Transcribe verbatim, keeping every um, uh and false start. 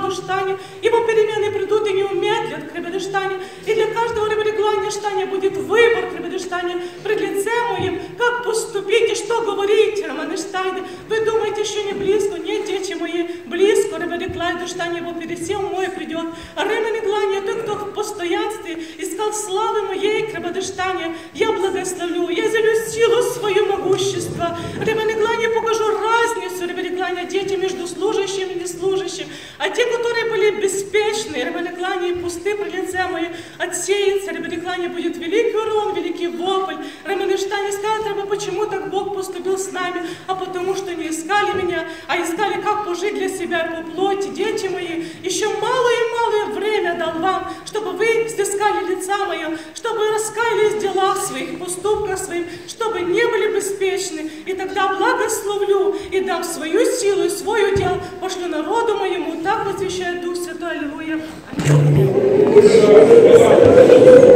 штане, ибо перемены придут и не умедлят, кребеды штане, и для каждого ребреклания штане будет выбор, кребеды штане, пред лицем моим, как поступить и что говорить, романы штане. Вы думаете, еще не близко? Нет, дети мои, близко, ребреклания штане, ибо пересел мой придет. А ребреклания, тот, кто в постоянстве искал славы моей, кребеды штане, я благословлю, я изолю силу свою могущество. Ребреклания покажу разницу, ребреклания, дети между служащим и неслужащим. А те, которые были беспечны, ребреклания пусты при лице мои, отсеется, ребреклания будет великий урон, великий вопль. Ребреклания скажут, раба, почему так Бог поступил с нами? А потому что не искали меня, а искали, как пожить для себя по плоти. Дети мои, еще малое-малое время дал вам, чтобы вы стискали лица мое, чтобы раскаялись в делах своих, поступках своих, чтобы не были беспечны. И тогда благословлю и дам свою силу и свой удел, пошлю народу моему, так возвещает Дух Святой. Аллилуйя. Аминь.